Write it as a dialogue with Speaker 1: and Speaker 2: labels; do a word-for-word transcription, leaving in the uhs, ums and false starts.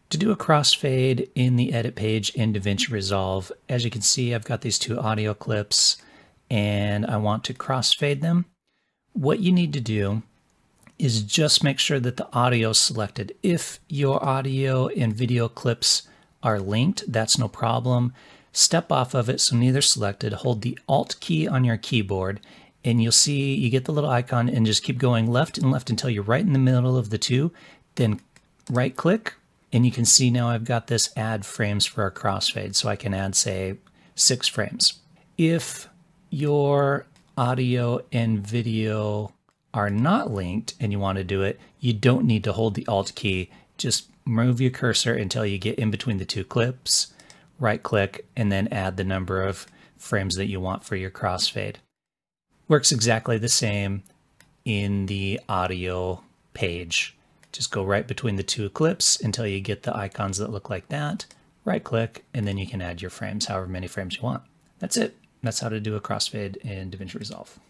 Speaker 1: To do a crossfade in the edit page in DaVinci Resolve, as you can see, I've got these two audio clips and I want to crossfade them. What you need to do is just make sure that the audio is selected. If your audio and video clips are linked, that's no problem. Step off of it so neither selected. Hold the Alt key on your keyboard and you'll see you get the little icon and just keep going left and left until you're right in the middle of the two. Then right click. And you can see now I've got this add frames for a crossfade, so I can add, say, six frames. If your audio and video are not linked and you want to do it, you don't need to hold the Alt key. Just move your cursor until you get in between the two clips, right click, and then add the number of frames that you want for your crossfade. Works exactly the same in the audio page. Just go right between the two clips until you get the icons that look like that. Right click, and then you can add your frames, however many frames you want. That's it. That's how to do a crossfade in DaVinci Resolve.